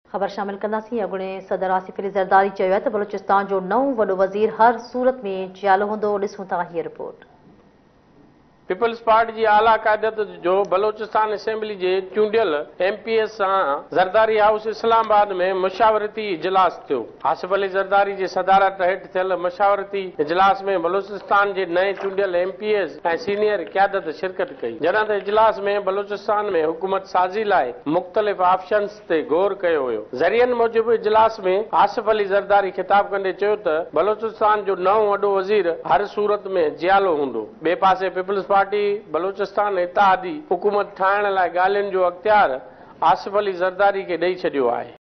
ख़बर शामिल कंदासीं। अॻूणे सदर आसिफ अली ज़रदारी चयो आहे त बलूचिस्तान जो नओं वॾो वज़ीर हर सूरत में जियालो हूंदो। ॾिसूं था हीअ रिपोर्ट। पीपल्स पार्टी की आला क़यादत जो बलोचिस्तान असेंबली के चूंडियल MPS सां ज़रदारी हाउस इस्लामाबाद में मशावरती इजलास थियो। आसिफ अली ज़रदारी की सदारत हेठि थियल मशावरती इजलास में बलोचिस्तान के नए चूंडियल MPS ऐं सीनियर क़यादत शिरकत कई। जॾहिं त इजलास में बलोचिस्तान में हुकूमत साज़ी लाइ मुख़्तलिफ़ ऑप्शन्स ते गौर कयो वियो। ज़रियनि मूजिब इजलास में आसिफ अली ज़रदारी ख़िताब कंदे चयो त बलोचिस्तान जो नओं वॾो वज़ीर हर सूरत में जियालो हूंदो। ॿिए पासे पीपल्स पार्टी बलूचिस्तान इत्तेहादी हुकूमत ठाहिण लाइ ॻाल्हियुनि जो अख़्तियार आसिफ अली ज़रदारी खे ॾेई छॾियो आहे।